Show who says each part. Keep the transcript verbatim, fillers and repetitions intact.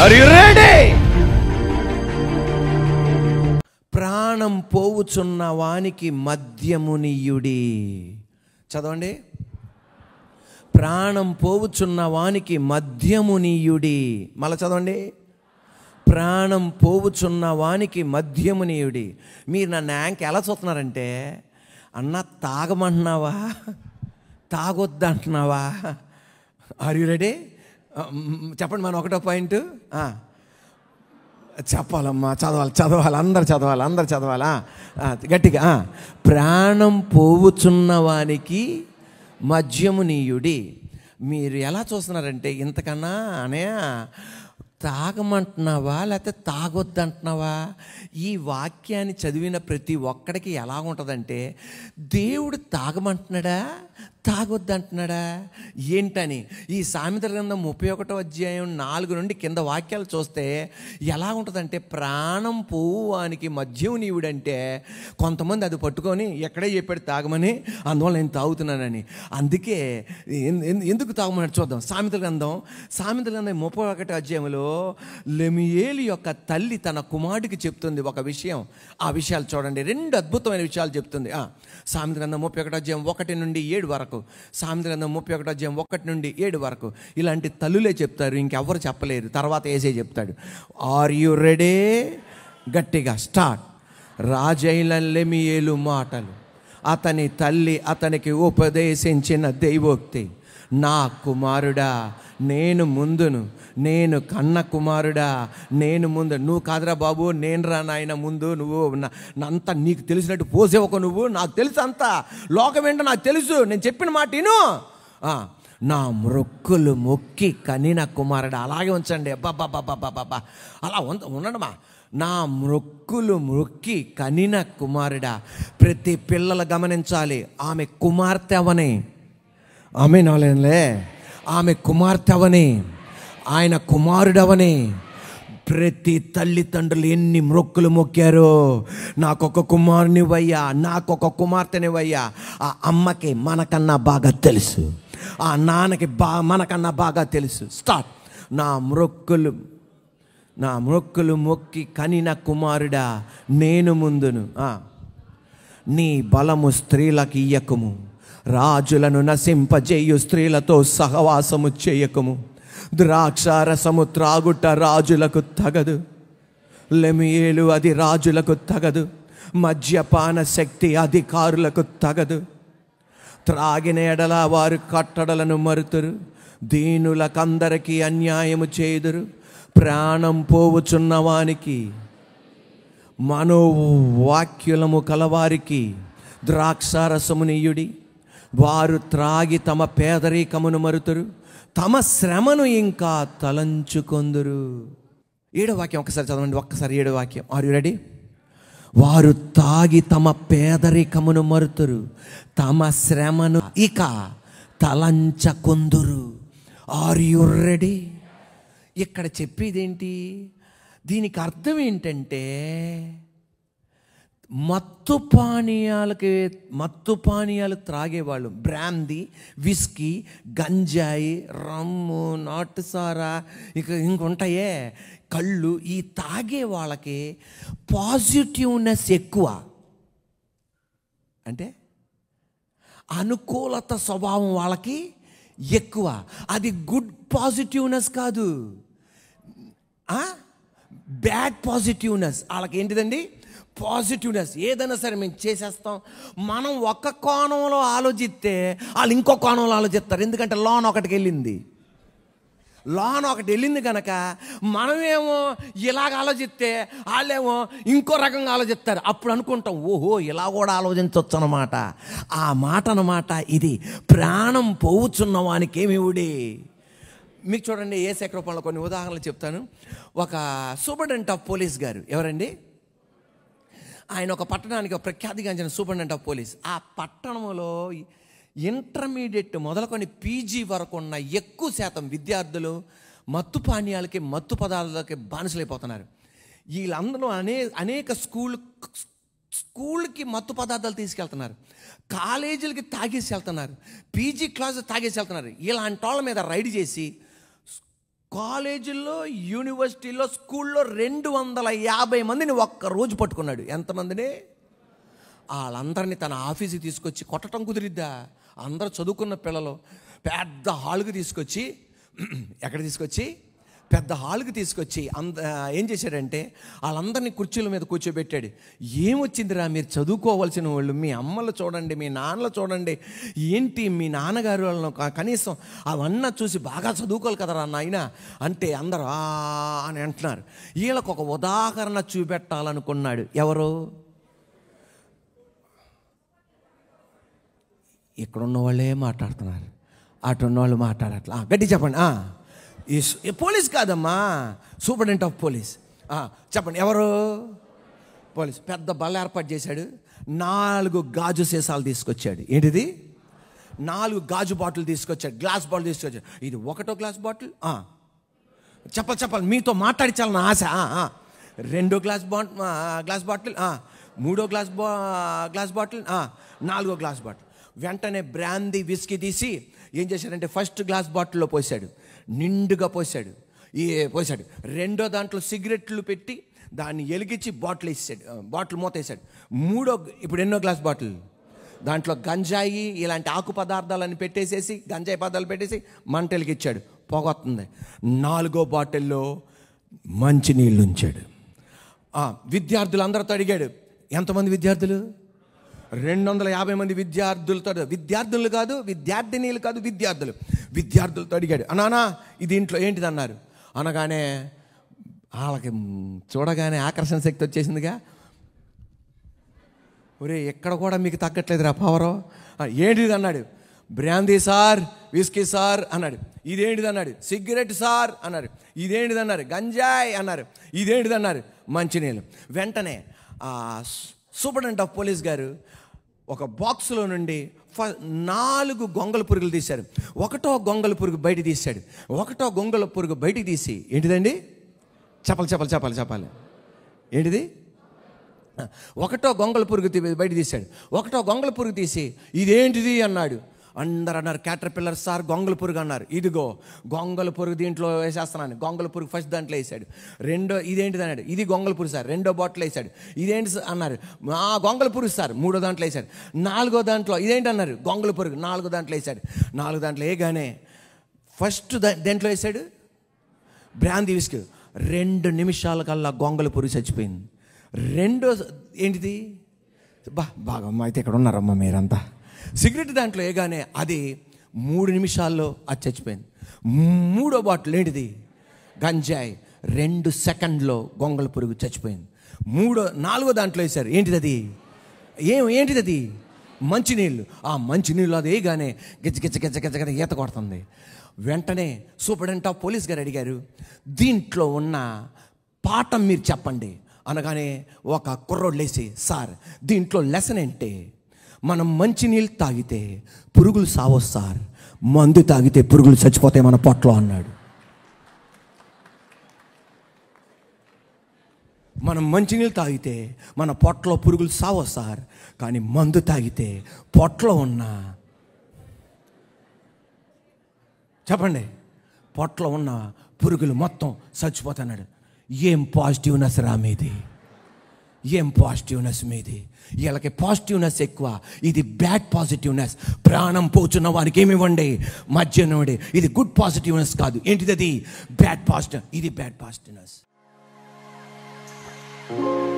Speaker 1: Are you ready? ప్రాణం పోవుచున్న వానికి మద్యమునియుడి. చదవండి. ప్రాణం పోవుచున్న వానికి మద్యమునియుడి. మళ్ళా చదవండి. ప్రాణం పోవుచున్న వానికి మద్యమునియుడి. మీరు నన్ను యాంక్ ఎలా చూస్తున్నారంటే, అన్న తాగమంటున్నావా, తాగొద్దంటున్నావా? Are you ready? చెప్పండి. మన ఒకటో పాయింట్ చెప్పాలమ్మా, చదవాలి చదవాలి అందరు చదవాలి అందరు చదవాలా గట్టిగా. ప్రాణం పోవుచున్న వానికి మద్యమునీయుడి. మీరు ఎలా చూస్తున్నారంటే, ఇంతకన్నా అనే తాగమంటున్నావా లేకపోతే తాగొద్దంటున్నావా? ఈ వాక్యాన్ని చదివిన ప్రతి ఒక్కడికి ఎలా ఉంటుందంటే, దేవుడు తాగమంటున్నాడా తాగొద్దంటున్నాడా ఏంటని. ఈ సామెతల గ్రంథం ముప్పై ఒకటో అధ్యాయం నాలుగు నుండి కింద వాక్యాలు చూస్తే ఎలా ఉంటుందంటే, ప్రాణం పోవానికి మద్యం నీవుడంటే కొంతమంది అది పట్టుకొని ఎక్కడే చెప్పాడు తాగమని, అందువల్ల నేను తాగుతున్నానని. అందుకే ఎందుకు తాగమని చూద్దాం. సామెతల గ్రంథం సామెతల గ్రంథం ముప్పై ఒకటో అధ్యాయంలో లెమియేలు యొక్క తల్లి తన కుమారుడికి చెప్తుంది ఒక విషయం. ఆ విషయాలు చూడండి. రెండు అద్భుతమైన విషయాలు చెప్తుంది. సామెతల గ్రంథం ముప్పై ఒకటో అధ్యాయం ఒకటి నుండి ఏడు వరకు. సామెతల గ్రంథం ముప్పై ఒకటో అధ్యాయం ఒకటి నుండి ఏడు వరకు. ఇలాంటి తల్లులే చెప్తారు, ఇంకెవ్వరు చెప్పలేరు. తర్వాత ఏసే చెప్తాడు. Are you ready? గట్టిగా స్టార్ట్. రాజైన లెమియేలు మాటలు అతని తల్లి అతనికి ఉపదేశించిన దైవోక్తి. నా కుమారుడా నేను ముందును, నేను కన్న కుమారుడా నేను ముందు. నువ్వు కాదురా బాబు, నేను రా నాయన ముందు. నువ్వు అంతా నీకు తెలిసినట్టు పోసేవకు. నువ్వు నాకు తెలుసు, అంతా లోకం ఏంటో నాకు తెలుసు, నేను చెప్పిన మాట విను. నా మొక్కులు మొక్కి కనిన కుమారుడా. అలాగే ఉంచండి. బాబా అలా ఉండడమా. నా మొక్కులు మొక్కి కనిన కుమారుడా. ప్రతి పిల్లలు గమనించాలి, ఆమె కుమార్తె అవని. ఆమె నవలేనులే ఆమె కుమార్తె అవని, ఆయన కుమారుడవని. ప్రతి తల్లిదండ్రులు ఎన్ని మొక్కులు మొక్కారో, నాకొక కుమారునివయ్యా, నాకొక కుమార్తెనివయ్యా. ఆ అమ్మకి మనకన్నా బాగా తెలుసు, ఆ నాన్నకి బా మనకన్నా బాగా తెలుసు. స్టార్ట్. నా మొక్కులు నా మొక్కులు మొక్కి కనిన కుమారుడా నేను ముందును. నీ బలము స్త్రీలకు ఇయ్యకుము, రాజులను నశింపజేయు స్త్రీలతో సహవాసము చేయకము. ద్రాక్షారసము త్రాగుట రాజులకు తగదు, లెమియేలు అది రాజులకు తగదు. మద్యపాన శక్తి అధికారులకు తగదు. త్రాగిన ఎడల వారు కట్టడలను మరుతురు, దీనులకందరికీ అన్యాయము చేయుదురు. ప్రాణం పోవుచున్న వానికి మనోవాక్యులము కలవారికి ద్రాక్షారసమునియుడి. వారు త్రాగి తమ పేదరికమును మరుతురు, తమ శ్రమను ఇంకా తలంచుకొందురు. ఏడో వాక్యం ఒక్కసారి చదవండి, ఒక్కసారి ఏడో వాక్యం. Are you ready? వారు తాగి తమ పేదరికమును మరుతురు, తమ శ్రమను ఇక తలంచకొందురు. Are you ready? ఇక్కడ చెప్పేదేంటి? దీనికి అర్థం ఏంటంటే, మత్తు పానీయాలకి మత్తు పానీయాలు త్రాగేవాళ్ళు, బ్రాందీ, విస్కీ, గంజాయి, రమ్ము, నాటుసారా, ఇక ఇంకొంటాయే కళ్ళు. ఈ తాగే వాళ్ళకి పాజిటివ్నెస్ ఎక్కువ. అంటే అనుకూలత స్వభావం వాళ్ళకి ఎక్కువ. అది గుడ్ పాజిటివ్నెస్ కాదు, బ్యాడ్ పాజిటివ్నెస్. వాళ్ళకి ఏంటిదండి? పాజిటివ్నెస్. ఏదైనా సరే మేము చేసేస్తాం. మనం ఒక్క కోణంలో ఆలోచిస్తే వాళ్ళు ఇంకో కోణంలో ఆలోచిస్తారు. ఎందుకంటే లోన్ ఒకటికి వెళ్ళింది, లోన్ ఒకటి వెళ్ళింది కనుక మనమేమో ఇలాగ ఆలోచిస్తే వాళ్ళేమో ఇంకో రకంగా ఆలోచిస్తారు. అప్పుడు అనుకుంటాం, ఓహో ఇలా కూడా ఆలోచించవచ్చు అన్నమాట. ఆ మాట అన్నమాట ఇది. ప్రాణం పోవుచున్న వానికి ఏమివుడి. మీకు చూడండి, ఏ శేఖరూపంలో కొన్ని ఉదాహరణలు చెప్తాను. ఒక సూపరింటెండెంట్ ఆఫ్ పోలీస్ గారు, ఎవరండి ఆయన, ఒక పట్టణానికి ఒక ప్రఖ్యాతిగాంచిన సూపరింటెండెంట్ ఆఫ్ పోలీస్. ఆ పట్టణంలో ఇంటర్మీడియట్ మొదలుకొని పీజీ వరకు ఉన్న ఎక్కువ శాతం విద్యార్థులు మత్తు పానీయాలకి, మత్తు పదార్థాలకి బానిసలైపోతున్నారు. వీళ్ళందరూ అనే అనేక స్కూల్ స్కూల్కి మత్తు పదార్థాలు తీసుకెళ్తున్నారు, కాలేజీలకి తాగేసి వెళ్తున్నారు, పీజీ క్లాస్ తాగేసి వెళ్తున్నారు. ఇలాంటి వాళ్ళ మీద రైడ్ చేసి కాలేజీల్లో, యూనివర్సిటీలో, స్కూల్లో రెండు వందల యాభై మందిని ఒక్క రోజు పట్టుకున్నాడు. ఎంతమందిని? వాళ్ళందరినీ తన ఆఫీస్కి తీసుకొచ్చి కొట్టడం కుదిరిద్దా? అందరూ చదువుకున్న పిల్లలు. పెద్ద హాల్కి తీసుకొచ్చి, ఎక్కడ తీసుకొచ్చి పెద్ద హాల్కి తీసుకొచ్చి అంద ఏం చేశాడంటే వాళ్ళందరినీ కుర్చీల మీద కూర్చోబెట్టాడు. ఏమొచ్చిందిరా, మీరు చదువుకోవాల్సిన వాళ్ళు, మీ అమ్మలు చూడండి, మీ నాన్నలు చూడండి, ఏంటి మీ నాన్నగారు వాళ్ళను కనీసం అవన్నీ చూసి బాగా చదువుకోవాలి కదరా నాయన అంటే అందరూ ఆ అని అంటున్నారు. వీళ్ళకు ఒక ఉదాహరణ చూపెట్టాలనుకున్నాడు. ఎవరు? ఇక్కడున్న వాళ్ళే మాట్లాడుతున్నారు, అటు ఉన్నవాళ్ళు మాట్లాడట్లా. గట్టి చెప్పండి. ఈ పోలీస్ కాదమ్మా, సూపరింటెండెంట్ ఆఫ్ పోలీస్. చెప్పండి ఎవరు? పోలీస్. పెద్ద బల్ల ఏర్పాటు చేశాడు. నాలుగు గాజు సీసాలు తీసుకొచ్చాడు. ఏంటిది? నాలుగు గాజు బాటిల్ తీసుకొచ్చాడు, గ్లాస్ బాటిల్ తీసుకొచ్చాడు. ఇది ఒకటో గ్లాస్ బాటిల్. చెప్పాలి చెప్పాలి మీతో మాట్లాడించాలని ఆశ. రెండో గ్లాస్ బా గ్లాస్ బాటిల్ మూడో గ్లాస్ బా గ్లాస్ బాటిల్ నాలుగో గ్లాస్ బాటిల్. వెంటనే బ్రాందీ విస్కీ తీసి ఏం చేశాడంటే ఫస్ట్ గ్లాస్ బాటిల్లో పోసాడు, నిండుగా పోసాడు. ఏ పోసాడు. రెండో దాంట్లో సిగరెట్లు పెట్టి దాన్ని ఎలిగించి బాటిల్ వేసాడు, బాటిల్ మూత వేసాడు. మూడో, ఇప్పుడు ఎన్నో గ్లాస్ బాటిల్? దాంట్లో గంజాయి ఇలాంటి ఆకు పదార్థాలని పెట్టేసేసి, గంజాయి పదార్థాలు పెట్టేసి మంట వెలిగించాడు, పొగొస్తుంది. నాలుగో బాటిల్లో మంచినీళ్ళు ఉంచాడు. విద్యార్థులు అందరితో అడిగాడు. ఎంతమంది విద్యార్థులు? రెండు వందల యాభై మంది విద్యార్థులతో, విద్యార్థులు కాదు, విద్యార్థినీలు కాదు, విద్యార్థులు విద్యార్థులతో అడిగాడు. అనానా ఇది ఇంట్లో ఏంటిది అన్నారు. అనగానే వాళ్ళకి చూడగానే ఆకర్షణ శక్తి వచ్చేసిందిగా. ఒరే ఎక్కడ కూడా మీకు తగ్గట్లేదురా పవరు. ఏంటిది అన్నాడు. బ్రాందీ సార్, విస్కీ సార్ అన్నాడు. ఇదేంటిది అన్నాడు. సిగరెట్ సార్ అన్నారు. ఇదేంటిది అన్నారు. గంజాయి అన్నారు. ఇదేంటిది అన్నారు. మంచినీళ్ళు. వెంటనే సూపరింటెండెంట్ ఆఫ్ పోలీస్ గారు ఒక బాక్స్లో నుండి ఫ నాలుగు గొంగళ పురుగులు తీశారు. ఒకటో గొంగళ పురుగు బయట తీశాడు. ఒకటో గొంగళ పురుగు బయటికి తీసి ఏంటిదండి? చెప్పాలి చెప్పాలి చెప్పాలి చెప్పాలి ఏంటిది? ఒకటో గొంగళ పురుగు బయట తీశాడు. ఒకటో గొంగళ పురుగు తీసి ఇదేంటిది అన్నాడు. అందరు అన్నారు క్యాటర్ పిల్లర్ సార్ గొంగళ పురుగు అన్నారు. ఇదిగో గొంగళ పురుగు దీంట్లో వేసేస్తున్నాను. గొంగళ పురుగు ఫస్ట్ దాంట్లో వేసాడు. రెండో ఇదేంటిది అన్నాడు. ఇది గొంగళ పురుగు సార్. రెండో బాటిల్ వేసాడు. ఇదేంటి అన్నారు. ఆ గొంగళ పురుగు సార్. మూడో దాంట్లో వేసాడు. నాలుగో దాంట్లో ఇదేంటి అన్నారు. గొంగళ పురుగు. నాలుగో దాంట్లో వేసాడు. నాలుగో దాంట్లో వేయగానే ఫస్ట్ దేంట్లో వేసాడు. Brandy whisky. రెండు నిమిషాల కల్లా గొంగళ పురుగు చచ్చిపోయింది. రెండో ఏంటిది? బా బాగా అమ్మ అయితే ఇక్కడ ఉన్నారమ్మా మీరంతా. సిగరెట్ దాంట్లో వేయగానే అది మూడు నిమిషాల్లో అది చచ్చిపోయింది. మూడో బాటిల్ ఏంటిది? గంజాయి. రెండు సెకండ్లో గొంగళ పురుగు చచ్చిపోయింది. మూడో నాలుగో దాంట్లో వేశారు. ఏంటిది అది? ఏం ఏంటిది అది? మంచినీళ్ళు. ఆ మంచినీళ్ళు అది వేయగానే గిచ్చ గిచ్చ గిచ్చ గిచ్చ గిచ్చ ఈత కొడుతుంది. వెంటనే సూపరింటెండెంట్ ఆఫ్ పోలీస్ గారు అడిగారు, దీంట్లో ఉన్న పాఠం మీరు చెప్పండి అనగానే ఒక కుర్రోడు లేచి, సార్ దీంట్లో లెసన్ ఏంటి? మనం మంచినీళ్ళు తాగితే పురుగులు సావో సార్, మందు తాగితే పురుగులు చచ్చిపోతాయి మన పొట్టలో అన్నాడు. మనం మంచినీళ్ళు తాగితే మన పొట్టలో పురుగులు సావో సార్, కానీ మందు తాగితే పొట్టలో ఉన్న చెప్పండి పొట్టలో ఉన్న పురుగులు మొత్తం చచ్చిపోతున్నాడు. ఏం పాజిటివ్నెస్ రా మీది, ఏం పాజిటివ్నెస్ మీది. వీళ్ళకి పాజిటివ్నెస్ ఎక్కువ, ఇది బ్యాడ్ పాజిటివ్నెస్. ప్రాణం పోచున్న వారికి ఏమి ఇవ్వండి, మధ్య ఇవ్వండి. ఇది గుడ్ పాజిటివ్నెస్ కాదు. ఏంటిది? అది బ్యాడ్ పాజిటివ్. ఇది బ్యాడ్ పాజిటివ్నెస్.